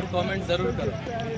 Comment ज़रूर करो।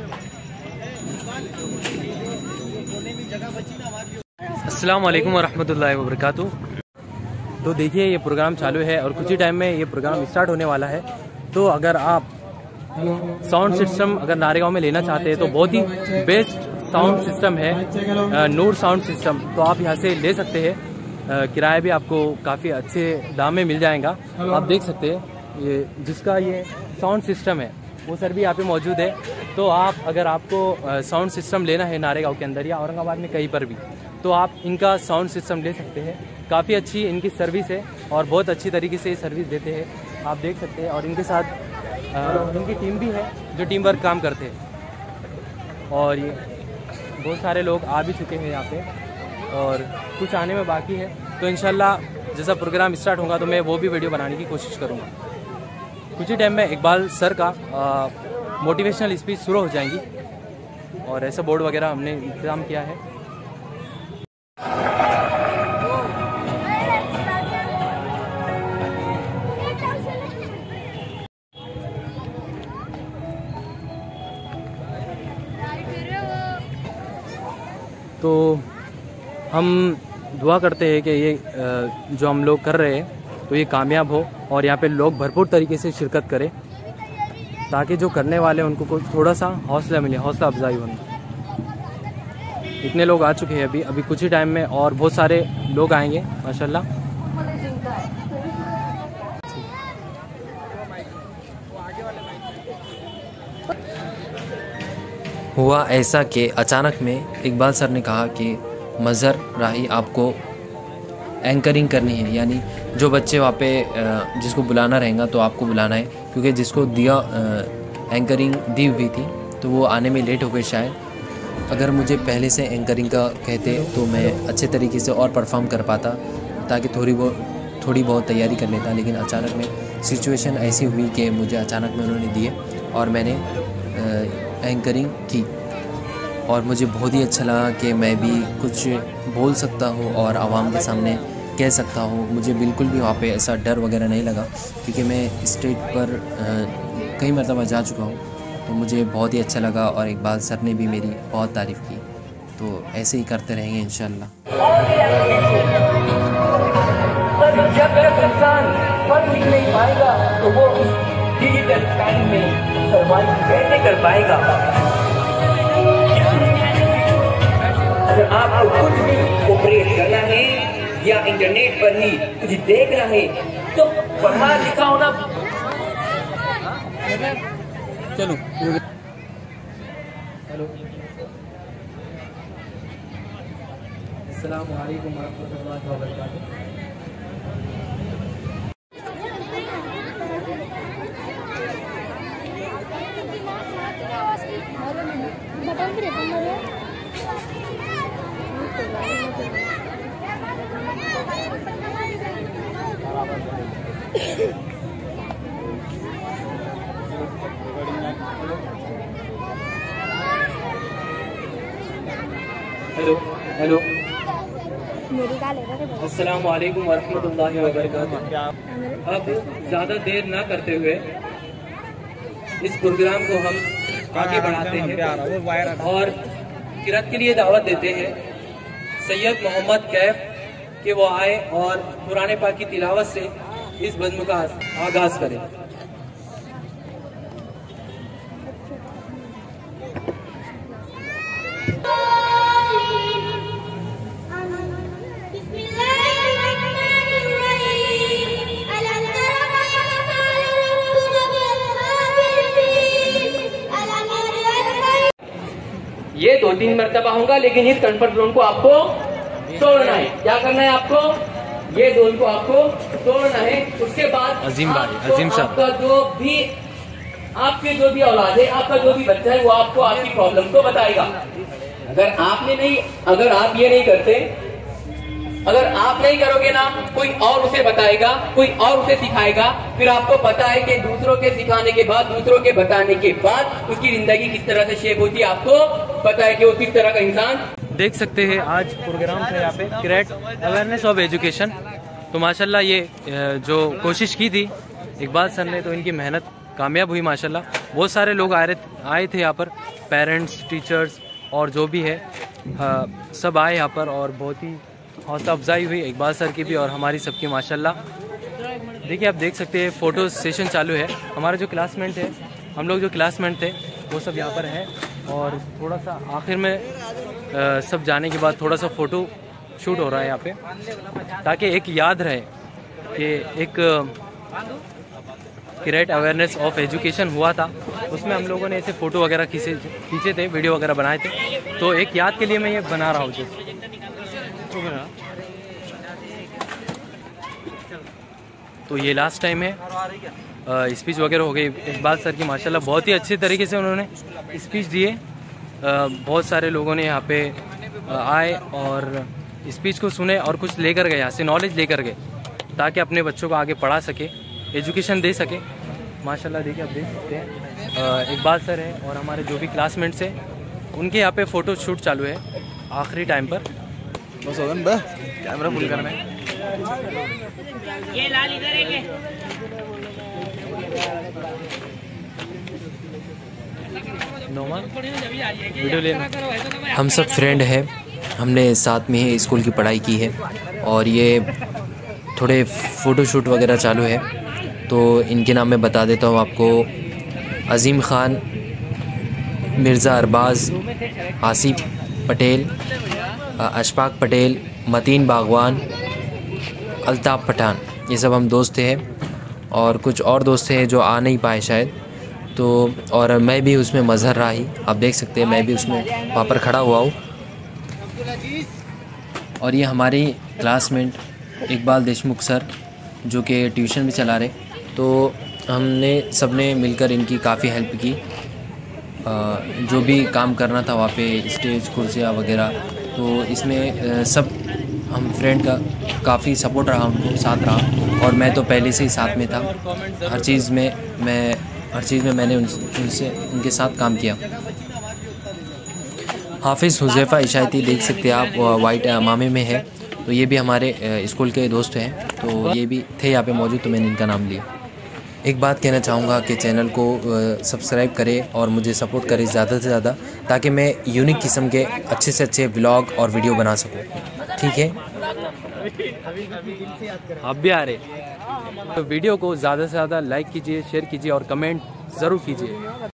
अस्सलाम वालेकुम वरहमतुल्लाहि वबरकातुहू। तो देखिए ये प्रोग्राम चालू है और कुछ ही टाइम में ये प्रोग्राम स्टार्ट होने वाला है। तो अगर आप साउंड सिस्टम अगर नारेगांव में लेना चाहते हैं तो बहुत ही बेस्ट साउंड सिस्टम है नूर साउंड सिस्टम। तो आप यहाँ से ले सकते हैं। किराया भी आपको काफ़ी अच्छे दाम में मिल जाएगा। आप देख सकते हैं ये जिसका ये साउंड सिस्टम है वो सर भी यहाँ पे मौजूद है। तो आप अगर आपको साउंड सिस्टम लेना है नारेगांव के अंदर या औरंगाबाद में कहीं पर भी तो आप इनका साउंड सिस्टम ले सकते हैं। काफ़ी अच्छी इनकी सर्विस है और बहुत अच्छी तरीके से सर्विस देते हैं, आप देख सकते हैं। और इनके साथ इनकी टीम भी है जो टीम वर्क काम करते हैं। और ये बहुत सारे लोग आ भी चुके हैं यहाँ पे और कुछ आने में बाकी है। तो इंशाल्लाह जैसा प्रोग्राम स्टार्ट होगा तो मैं वो भी वीडियो बनाने की कोशिश करूँगा। कुछ ही टाइम में इकबाल सर का मोटिवेशनल स्पीच शुरू हो जाएंगी और ऐसा बोर्ड वगैरह हमने इंतज़ाम किया है। तो हम दुआ करते हैं कि ये जो हम लोग कर रहे हैं तो ये कामयाब हो और यहाँ पे लोग भरपूर तरीके से शिरकत करें ताकि जो करने वाले उनको कोई थोड़ा सा हौसला मिले, हौसला अफजाई होने। इतने लोग आ चुके हैं अभी कुछ ही टाइम में और बहुत सारे लोग आएंगे माशाल्लाह। हुआ ऐसा कि अचानक में इकबाल सर ने कहा कि मज़हर राही आपको एंकरिंग करनी है, यानी जो बच्चे वहाँ पे जिसको बुलाना रहेगा तो आपको बुलाना है, क्योंकि जिसको दिया एंकरिंग दी हुई थी तो वो आने में लेट हो गए शायद। अगर मुझे पहले से एंकरिंग का कहते तो मैं अच्छे तरीके से और परफॉर्म कर पाता ताकि थोड़ी बहुत तैयारी कर लेता। लेकिन अचानक में सिचुएशन ऐसी हुई कि मुझे अचानक में उन्होंने दिए और मैंने एंकरिंग की और मुझे बहुत ही अच्छा लगा कि मैं भी कुछ बोल सकता हूँ और आवाम के सामने कह सकता हूँ। मुझे बिल्कुल भी वहाँ पे ऐसा डर वगैरह नहीं लगा क्योंकि मैं स्टेज पर कई मरतबा जा चुका हूँ। तो मुझे बहुत ही अच्छा लगा और इकबाल सर ने भी मेरी बहुत तारीफ़ की। तो ऐसे ही करते रहेंगे इंशाल्लाह। जब तक इंसान पढ़ लिख नहीं पाएगा तो वो डिजिटल टाइम में सर्वाइव कैसे कर पाएगा। अगर आपको कुछ भी ऑपरेट करना है या इंटरनेट पर ही कुछ देखना है तो पढ़ा लिखा होना। चलो हेलो अस्सलाम वालेकुम वरहमतुल्लाहि वबरकातुहू। हेलो हेलो अस्सलाम वालेकुम वरहमतुल्लाहि वबरकातुहू। अब ज़्यादा देर ना करते हुए इस प्रोग्राम को हम आगे बढ़ाते हैं और किरात के लिए दावत देते हैं सैयद मोहम्मद कैफ कि वो आए और कुरान पाक की तिलावत से इस बज़्म का आगाज़ करें। ये 2-3 मरतबा होगा लेकिन इस कंफर्ट जोन को आपको तोड़ना है। क्या करना है आपको? ये जोन को आपको तोड़ना है। उसके बाद अजीम साहब आपका जो भी आपके जो भी औलाद है, आपका जो भी बच्चा है वो आपको आपकी प्रॉब्लम को बताएगा। अगर आप ये नहीं करते, अगर आप नहीं करोगे ना, कोई और उसे बताएगा, कोई और उसे सिखाएगा। फिर आपको पता है कि दूसरों के सिखाने के बाद, दूसरों के बताने के बाद उसकी जिंदगी किस तरह से शेप होती है। आपको पता है कि वो किस तरह का इंसान। देख सकते हैं आज प्रोग्राम था यहाँ पे क्रिएट अवेयरनेस ऑफ एजुकेशन। तो माशाल्लाह ये जो कोशिश की थी इकबाल सर ने तो इनकी मेहनत कामयाब हुई माशाल्लाह। बहुत सारे लोग आए थे यहाँ पर, पेरेंट्स, टीचर्स और जो भी है सब आए यहाँ पर, और बहुत ही हौसला अफजाई हुई इकबाल सर की भी और हमारी सबकी माशाल्लाह। देखिए आप देख सकते हैं फ़ोटो सेशन चालू है। हमारे जो क्लासमेट है, हम लोग जो क्लासमेट थे वो सब यहाँ पर हैं, और थोड़ा सा आखिर में सब जाने के बाद थोड़ा सा फ़ोटो शूट हो रहा है यहाँ पे, ताकि एक याद रहे कि एक क्रिएट अवेयरनेस ऑफ एजुकेशन हुआ था, उसमें हम लोगों ने ऐसे फ़ोटो वगैरह खींचे थे, वीडियो वगैरह बनाए थे, तो एक याद के लिए मैं ये बना रहा हूँ। तो ये लास्ट टाइम है, स्पीच वगैरह हो गई इकबाल सर की माशाल्लाह, बहुत ही अच्छे तरीके से उन्होंने स्पीच दिए। बहुत सारे लोगों ने यहाँ पे आए और स्पीच को सुने और कुछ लेकर गए, यहाँ से नॉलेज लेकर गए, ताकि अपने बच्चों को आगे पढ़ा सके, एजुकेशन दे सके। माशाल्लाह देखिए आप देख सकते हैं इकबाल सर है और हमारे जो भी क्लासमेट्स हैं उनके यहाँ पे फ़ोटो शूट चालू है आखिरी टाइम पर। बस हो गया, कैमरा फुल करना है। ये लाल इधर है के वीडियो लेना। हम सब फ्रेंड हैं, हमने साथ में ही स्कूल की पढ़ाई की है, और ये थोड़े फ़ोटोशूट वगैरह चालू है। तो इनके नाम मैं बता देता हूँ आपको। अज़ीम ख़ान, मिर्ज़ा अरबाज़, आसिफ पटेल, अशफाक पटेल, मतीन बागवान, अल्ताफ़ पठान, ये सब हम दोस्त हैं, और कुछ और दोस्त हैं जो आ नहीं पाए शायद। तो और मैं भी उसमें मज़हर राही, आप देख सकते हैं मैं भी उसमें वहाँ पर खड़ा हुआ हूँ। और ये हमारे क्लासमेट इकबाल देशमुख सर, जो कि ट्यूशन भी चला रहे, तो हमने सबने मिलकर इनकी काफ़ी हेल्प की। जो भी काम करना था वहाँ पे, स्टेज, कुर्सियाँ वगैरह, तो इसमें सब हम फ्रेंड का काफ़ी सपोर्ट रहा, उनको साथ रहा, और मैं तो पहले से ही साथ में था। हर चीज़ में मैंने उनके साथ काम किया। हाफिज़ हुज़ैफ़ा इशायती देख सकते हैं आप, वाइट मामे में है, तो ये भी हमारे स्कूल के दोस्त हैं, तो ये भी थे यहाँ पे मौजूद, तो मैंने इनका नाम लिया। एक बात कहना चाहूँगा कि चैनल को सब्सक्राइब करें और मुझे सपोर्ट करें ज़्यादा से ज़्यादा, ताकि मैं यूनिक किस्म के अच्छे से अच्छे व्लॉग और वीडियो बना सकूँ। ठीक है, आप भी आ रहे, तो वीडियो को ज़्यादा से ज़्यादा लाइक कीजिए, शेयर कीजिए और कमेंट ज़रूर कीजिए।